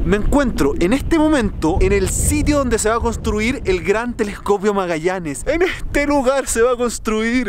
Me encuentro en este momento en el sitio donde se va a construir el Gran Telescopio Magallanes. En este lugar se va a construir.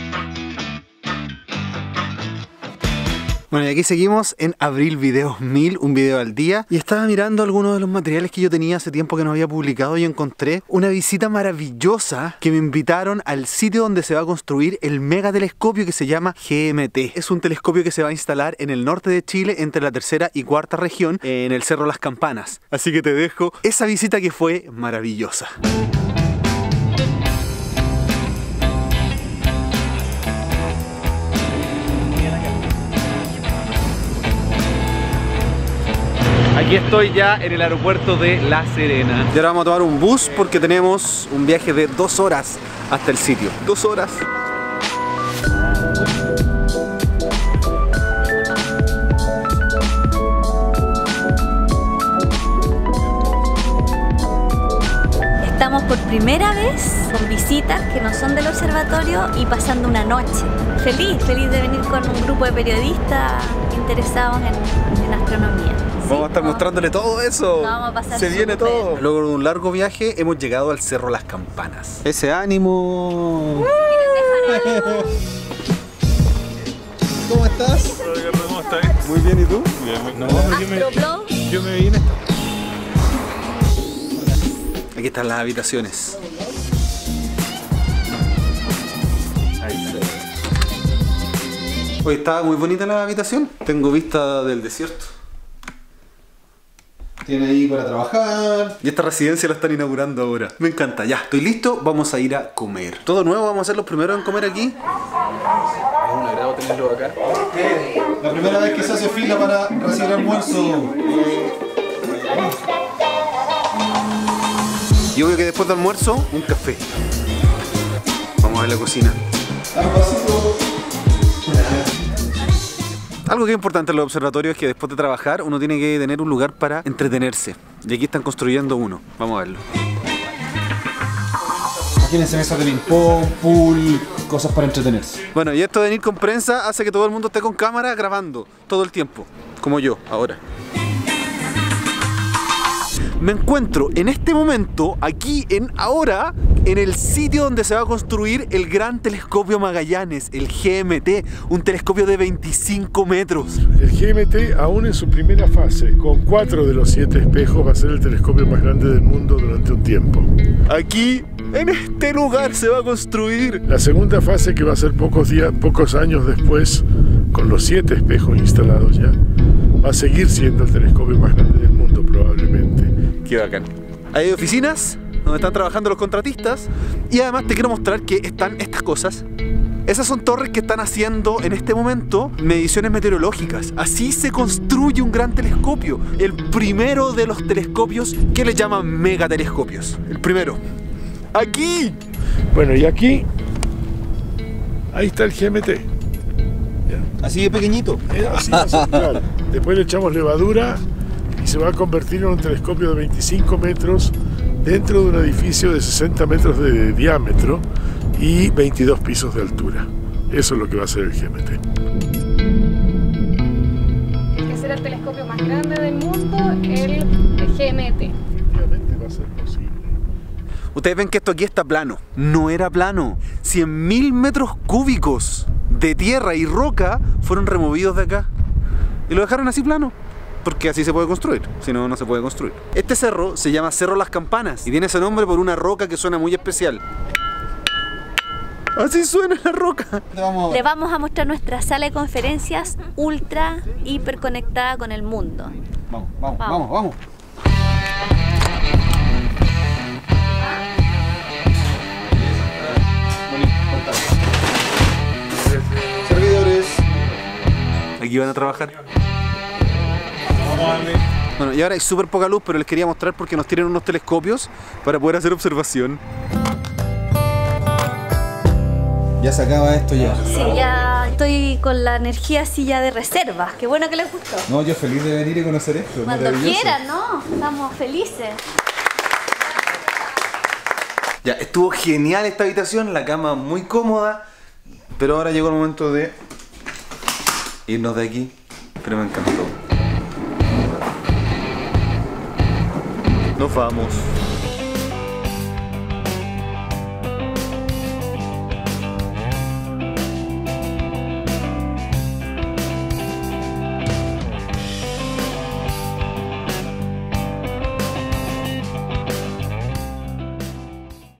Bueno, y aquí seguimos en Abril Videos 1000, un video al día. Y estaba mirando algunos de los materiales que yo tenía hace tiempo que no había publicado y encontré una visita maravillosa que me invitaron al sitio donde se va a construir el megatelescopio que se llama GMT. Es un telescopio que se va a instalar en el norte de Chile, entre la tercera y cuarta región, en el Cerro Las Campanas. Así que te dejo esa visita que fue maravillosa. Aquí estoy ya en el aeropuerto de La Serena. Y ahora vamos a tomar un bus porque tenemos un viaje de 2 horas hasta el sitio. 2 horas. Estamos por primera vez con visitas que no son del observatorio y pasando una noche. Feliz de venir con un grupo de periodistas interesados en astronomía. Vamos a estar mostrándole todo eso. Vamos a pasar. Se viene súper. todo. Luego de un largo viaje hemos llegado al Cerro Las Campanas. Ese ánimo. ¿Cómo estás? ¿Cómo estás? Muy bien, ¿y tú? Bien, no, Astroblog. yo me vine. Aquí están las habitaciones. Ahí está. Oye, está muy bonita la habitación. Tengo vista del desierto. Tiene ahí para trabajar. Y esta residencia la están inaugurando ahora. Me encanta. Ya, estoy listo. Vamos a ir a comer. Todo nuevo, vamos a ser los primeros en comer aquí. Es un agrado tenerlo acá. La primera vez que se hace fila para recibir almuerzo. Y obvio que después del almuerzo, un café. Vamos a ver la cocina. Algo que es importante en los observatorios es que después de trabajar uno tiene que tener un lugar para entretenerse. Y aquí están construyendo uno. Vamos a verlo. Imagínense mesas de ping-pong, pool, cosas para entretenerse. Bueno, y esto de venir con prensa hace que todo el mundo esté con cámara grabando todo el tiempo. Como yo, ahora. Me encuentro en este momento, aquí ahora, en el sitio donde se va a construir el Gran Telescopio Magallanes, el GMT, un telescopio de 25 metros. El GMT, aún en su primera fase, con 4 de los 7 espejos, va a ser el telescopio más grande del mundo durante un tiempo. Aquí, en este lugar, se va a construir. La segunda fase, que va a ser pocos años después, con los 7 espejos instalados ya, va a seguir siendo el telescopio más grande del mundo probablemente. Qué bacán. Hay oficinas donde están trabajando los contratistas y además te quiero mostrar que están estas cosas. Esas son torres que están haciendo en este momento mediciones meteorológicas. Así se construye un gran telescopio. El primero de los telescopios que le llaman megatelescopios. El primero. ¡Aquí! Bueno, y aquí, ahí está el GMT. Ya. Así de pequeñito. Así va a ser, claro. Después le echamos levadura y se va a convertir en un telescopio de 25 metros dentro de un edificio de 60 metros de diámetro y 22 pisos de altura. Eso es lo que va a ser el GMT. Que será el telescopio más grande del mundo, el GMT. Efectivamente va a ser posible. Ustedes ven que esto aquí está plano. No era plano. 100.000 metros cúbicos de tierra y roca fueron removidos de acá. Y lo dejaron así plano. Porque así se puede construir, si no, no se puede construir. Este cerro se llama Cerro Las Campanas y tiene ese nombre por una roca que suena muy especial. Así suena la roca. Le vamos a mostrar nuestra sala de conferencias ultra, hiper conectada con el mundo. Vamos. Servidores. Aquí van a trabajar. Bueno, y ahora hay súper poca luz, pero les quería mostrar porque nos tienen unos telescopios para poder hacer observación. Ya se acaba esto ya. Sí, ya estoy con la energía así ya de reserva. Qué bueno que les gustó. No, yo feliz de venir y conocer esto. Cuando maravilloso. quieran, ¿no? Estamos felices. Ya, estuvo genial esta habitación, la cama muy cómoda, pero ahora llegó el momento de irnos de aquí, pero me encantó. Nos vamos.